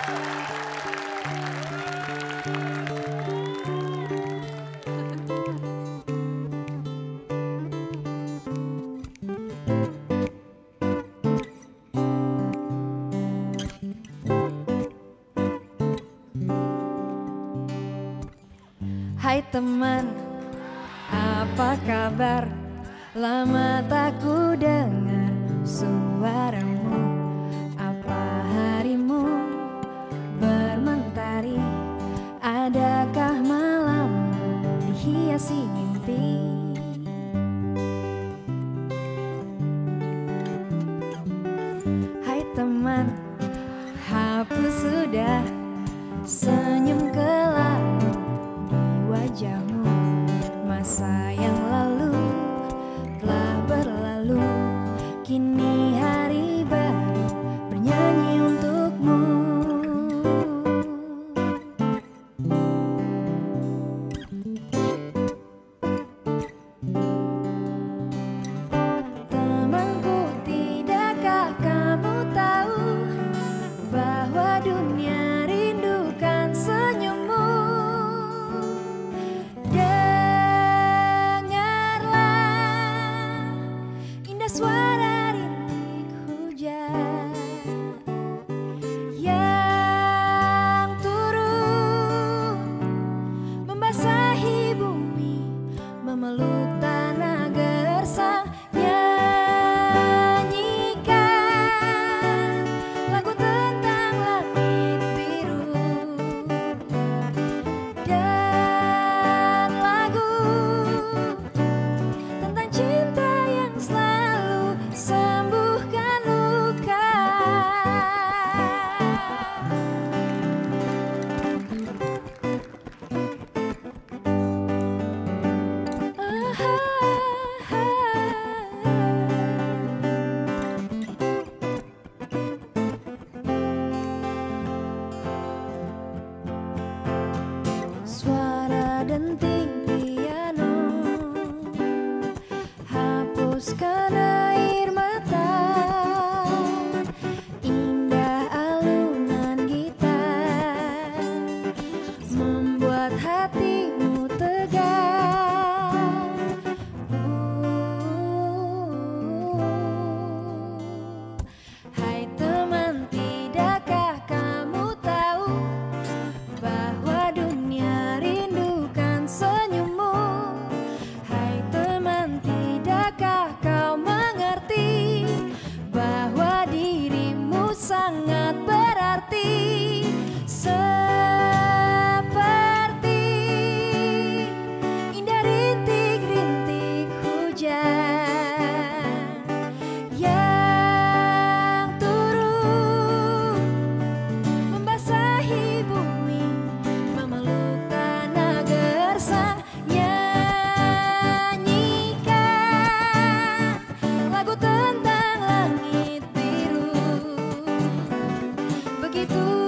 Hai teman, apa kabar? Lama tak ku dengar suaramu. Apa harimu bermentari? Adakah malam dihiasi mimpi? Hai teman, hapus sudah senyum kelabu wajahmu. Masa yang lalu telah berlalu, kini hari baru bernyanyi untukmu. Temanku, tidakkah kamu tahu bahwa dunia rindukan senyummu? Suara rintik hujan yang turun membasahi bumi, memeluk tanah gersang. Nyanyikan lagu tentang langit biru dan lagu tentang cinta yang selalu sembuhkan luka. Suara denting piano hapuskan air mata, indah alunan gitar membuat hatimu tegar. Hai teman, tidakkah kamu tahu bahwa dunia rindukan senyummu? Hai teman, tidakkah kau mengerti bahwa dirimu sangat berarti? Seperti indah rintik-rintik hujan yang turun membasahi bumi, memeluk tanah gersang. Nyanyikan lagu tentang langit biru, begitu